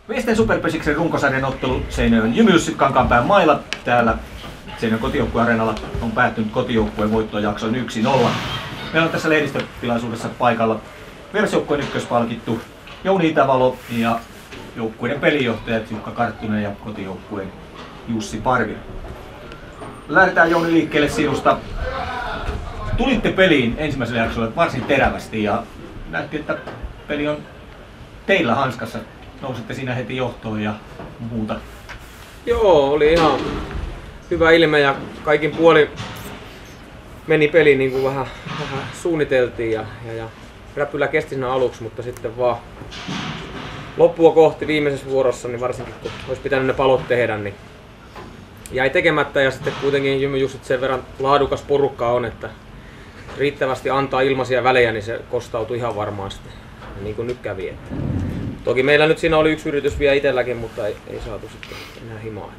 Miesten superpesiksen runkosarjan ottelu Seinäjoen Jymy Kankaanpään mailla täällä Seinäjoen kotijoukkueareenalla on päättynyt kotijoukkueen voittojakson 1-0. Meillä on tässä lehdistötilaisuudessa paikalla Versjoukkueen ykköspalkittu Jouni Itävalo ja joukkueiden pelijohtajat Jukka Karttunen ja kotijoukkueen Jussi Parvi. Lähdetään Jouni liikkeelle sinusta. Tulitte peliin ensimmäisellä jaksolla varsin terävästi ja näytti, että peli on teillä hanskassa. Nousitte siinä heti johtoon ja muuta. Joo, oli ihan hyvä ilme ja kaikin puolin meni peli niin kuin vähän suunniteltiin ja räpylä kesti siinä aluksi, mutta sitten vaan loppua kohti viimeisessä vuorossa, niin varsinkin kun olisi pitänyt ne palot tehdä, niin jäi tekemättä ja sitten kuitenkin Jymy Jussit sen verran laadukas porukka on, että riittävästi antaa ilmaisia välejä, niin se kostautui ihan varmaan sitten, niin kuin nyt kävi. Toki meillä nyt siinä oli yksi yritys vielä itselläkin, mutta ei saatu sitten enää himaa.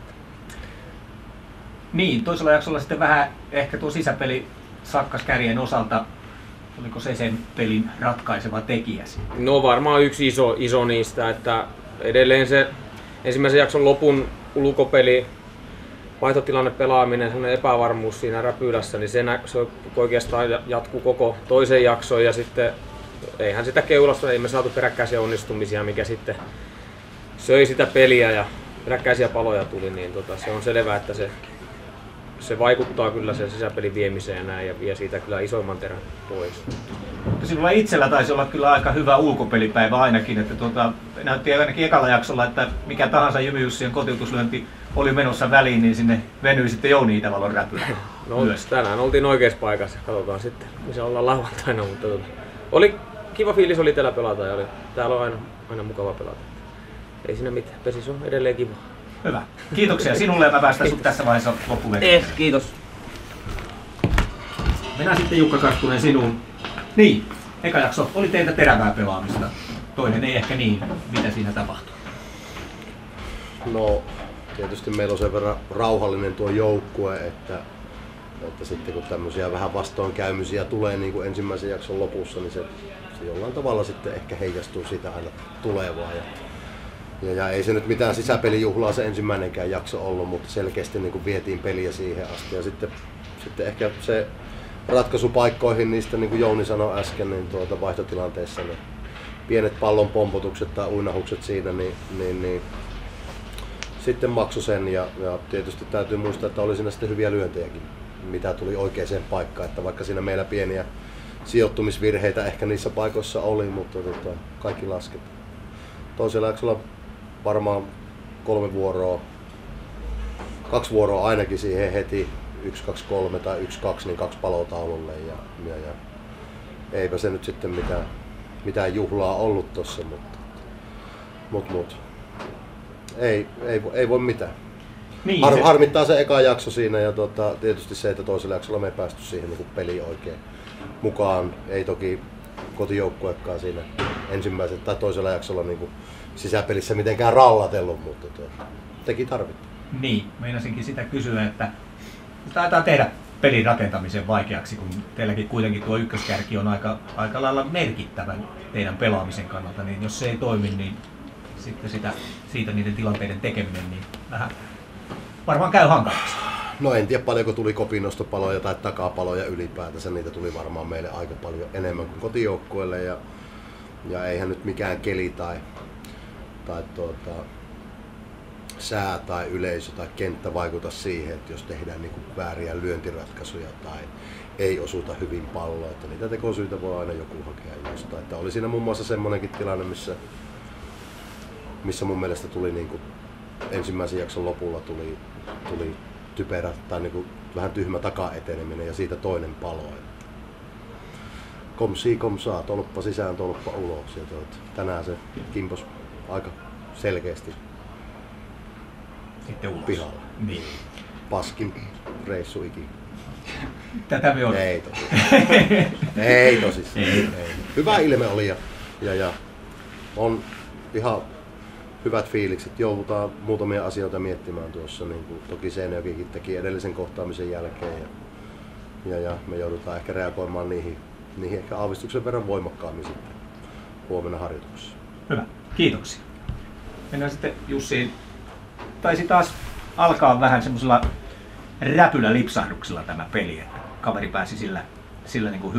Niin, toisella jaksolla sitten vähän ehkä tuo sisäpeli sakkas kärjen osalta. Oliko se sen pelin ratkaiseva tekijä? No varmaan yksi iso niistä, että edelleen se ensimmäisen jakson lopun ulkopeli, vaihtotilanne pelaaminen, sellainen epävarmuus siinä räpylässä, niin se oikeastaan jatkuu koko toisen jakson ja sitten eihän sitä keulasta, ei me saatu peräkkäisiä onnistumisia, mikä sitten söi sitä peliä ja peräkkäisiä paloja tuli, niin se on selvää, että se vaikuttaa kyllä sen sisäpelin viemiseen ja näin ja vie siitä kyllä isoimman terän pois. Mutta sinulla itsellä taisi olla kyllä aika hyvä ulkopelipäivä ainakin, että näytti ainakin ekalla jaksolla, että mikä tahansa Jymy Jussien kotiutuslyönti oli menossa väliin, niin sinne venyi sitten Jouni Itävalon räpylä. No tänään oltiin oikeassa paikassa, katsotaan sitten missä ollaan lauantaina, mutta oli kiva fiilis oli täällä pelata ja täällä on aina mukava pelata. Ei siinä mitään, pesis on edelleen kiva. Hyvä. Kiitoksia sinulle ja mä päästän sut tässä vaiheessa loppuun. Kiitos. Mennään sitten Jukka Karttunen sinuun. Niin, eka jakso oli teiltä terävää pelaamista. Toinen ei ehkä niin. Mitä siinä tapahtui? No, tietysti meillä on sen verran rauhallinen tuo joukkue, että sitten kun tämmöisiä vähän vastoinkäymisiä tulee niin kuin ensimmäisen jakson lopussa, niin se jollain tavalla sitten ehkä heijastuu siitä aina tulevaan. Ja ei se nyt mitään sisäpelijuhlaa se ensimmäinenkään jakso ollut, mutta selkeästi niin kuin vietiin peliä siihen asti. Ja sitten ehkä se ratkaisupaikkoihin niistä, niin kuin Jouni sanoi äsken, niin vaihtotilanteessa ne pienet pallon pompotukset tai uinahukset siinä, niin sitten maksoi sen. Ja tietysti täytyy muistaa, että oli siinä sitten hyviä lyöntejäkin, mitä tuli oikeaan paikkaan. Että vaikka siinä meillä pieniä sijoittumisvirheitä ehkä niissä paikoissa oli, mutta kaikki lasketaan. Toisella jaksolla varmaan 3 vuoroa, 2 vuoroa ainakin siihen heti, 1-2-3 tai 1-2, niin 2 palotaululle ja eipä se nyt sitten mitään juhlaa ollut tossa, mutta ei voi mitään. Niin, harmittaa se eka jakso siinä ja tietysti se, että toisella jaksolla me ei päästy siihen niin peliin oikein mukaan. Ei toki kotijoukkuekaan siinä ensimmäisen tai toisella jaksolla niin sisäpelissä mitenkään rallatellut, mutta teki tarvittu. Niin, meinasinkin sitä kysyä, että taitaa tehdä pelin rakentamisen vaikeaksi, kun teilläkin kuitenkin tuo ykköskärki on aika lailla merkittävä teidän pelaamisen kannalta, niin jos se ei toimi, niin sitten siitä niiden tilanteiden tekeminen niin vähän varmaan käy hankalaksi. No en tiedä paljonko tuli kopinostopaloja tai takapaloja ylipäätänsä, niitä tuli varmaan meille aika paljon enemmän kuin kotijoukkueelle ja eihän nyt mikään keli tai sää tai yleisö tai kenttä vaikuta siihen, että jos tehdään niin kuin vääriä lyöntiratkaisuja tai ei osuta hyvin palloa, että niitä tekosyitä voi aina joku hakea jostain. Että oli siinä muun muassa semmoinenkin tilanne, missä mun mielestä tuli niin kuin ensimmäisen jakson lopulla tuli typerä tai niin kuin vähän tyhmä takaeteneminen ja siitä toinen palo. Komsaa, tolppa sisään, tolppa ulos. Ja tänään se kimpos aika selkeästi sitten ulos. Pihalla. Niin. Paskin reissu ikinä. Tätä me on. Ei tosissaan. Ei. Hyvä ilme oli ja on ihan hyvät fiilikset. Joudutaan muutamia asioita miettimään tuossa, niin kuin toki Seinäjokikin teki edellisen kohtaamisen jälkeen ja me joudutaan ehkä reagoimaan niihin ehkä aavistuksen verran voimakkaammin sitten huomenna harjoituksessa. Hyvä, kiitoksia. Mennään sitten Jussiin. Taisi taas alkaa vähän semmoisella räpyllä lipsahduksella tämä peli, että kaveri pääsi sillä niin kuin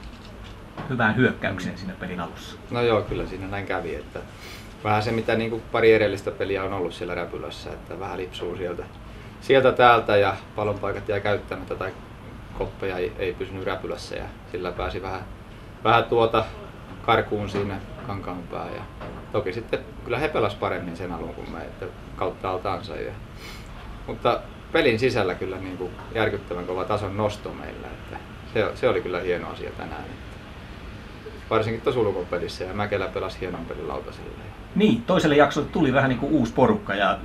hyvään hyökkäykseen siinä pelin alussa. No joo, kyllä siinä näin kävi, että vähän se mitä niin kuin pari edellistä peliä on ollut siellä räpylässä, että vähän lipsuu sieltä täältä ja palonpaikat jää käyttämättä tai koppeja ei pysynyt räpylässä ja sillä pääsi vähän karkuun siinä Kankaanpää. Ja toki sitten kyllä he pelasivat paremmin sen alun kuin me, että kautta altaansa. Mutta pelin sisällä kyllä niin kuin järkyttävän kova tason nosto meillä, että se oli kyllä hieno asia tänään. Varsinkin tuossa ulkopelissä ja Mäkelä pelasi hienon pelin lautaselle. Niin, toiselle jaksolle tuli vähän niin kuin uusi porukka ja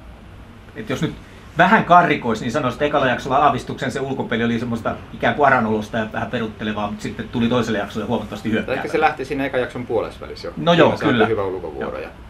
että jos nyt vähän karrikoisi, niin sanoisin, että ekalla jaksolla aavistuksen se ulkopeli oli semmoista ikään kuin aranolosta ja vähän peruttelevaa, mutta sitten tuli toiselle jaksolle huomattavasti hyökkäävää. Ehkä se lähti siinä ekan jakson puolesvälissä jo. No joo, kyllä. Hyvä ulkovuoro ja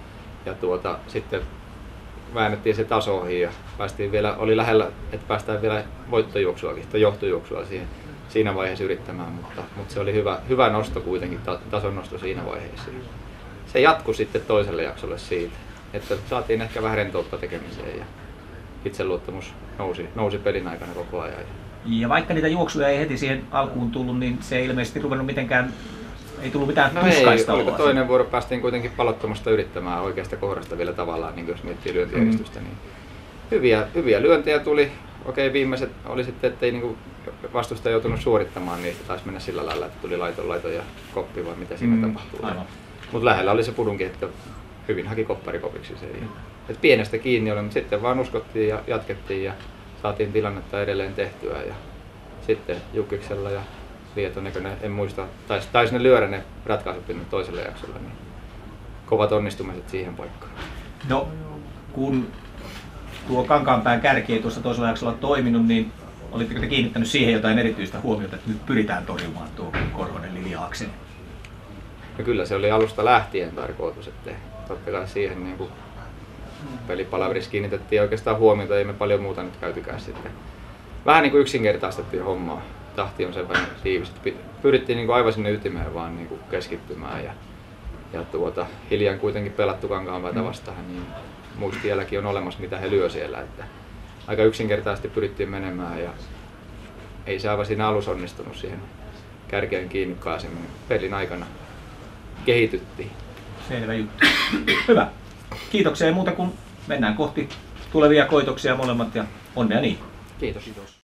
sitten väännettiin se taso ohi ja oli lähellä, että päästään vielä voittojuoksuakin tai johtojuoksua siinä vaiheessa yrittämään, mutta se oli hyvä nosto kuitenkin, tason nosto siinä vaiheessa. Se jatkui sitten toiselle jaksolle siitä, että saatiin ehkä vähän rentoutta tekemiseen ja itseluottamus nousi pelin aikana koko ajan. Ja vaikka niitä juoksuja ei heti siihen alkuun tullut, niin se ei ilmeisesti ruvennut mitenkään, ei tullut mitään tuskaista oloa. Toinen vuoro päästiin kuitenkin palottomasta yrittämään oikeasta kohdasta vielä tavallaan, niin jos miettii lyöntijärjestystä. Niin hyviä lyöntejä tuli. Okei, viimeiset oli sitten, ettei niin vastustaja joutunut suorittamaan, niin taisi mennä sillä lailla, että tuli laito ja koppi vai mitä siinä tapahtuu. Mutta lähellä oli se pudunkin, että hyvin haki kopparikopiksi se. Et pienestä kiinni oli, mutta sitten vaan uskottiin ja jatkettiin ja saatiin tilannetta edelleen tehtyä. Ja sitten Jukkiksella ja Lietonen, en muista, taisi ne lyödä ne ratkaisut nyt toiselle jaksolla, niin kovat onnistumiset siihen paikkaan. No, kun tuo Kankaanpään kärki ei tuossa toisella jaksolla toiminut, niin olitteko te kiinnittänyt siihen jotain erityistä huomiota, että nyt pyritään torjumaan tuo Korhonen Liliaaksen? No kyllä se oli alusta lähtien tarkoitus, että totta kai siihen niin kuin pelipalaverissa kiinnitettiin oikeastaan huomiota, ei me paljon muuta nyt käytykään sitten. Vähän niin kuin yksinkertaistettiin hommaa. Tahti on sen verran tiivis. Pyrittiin niin kuin aivan sinne ytimeen vaan niin kuin keskittymään ja hiljan kuitenkin pelattu Kankaanpäätä vastaan, niin muistielläkin on olemassa mitä he lyö siellä. Että aika yksinkertaisesti pyrittiin menemään ja ei se aivan siinä alussa onnistunut siihen kärkeen kiinni pääsemään. Pelin aikana kehityttiin. Selvä juttu. Hyvä. Kiitoksia ja muuta kuin mennään kohti tulevia koitoksia molemmat ja onnea niin. Kiitos.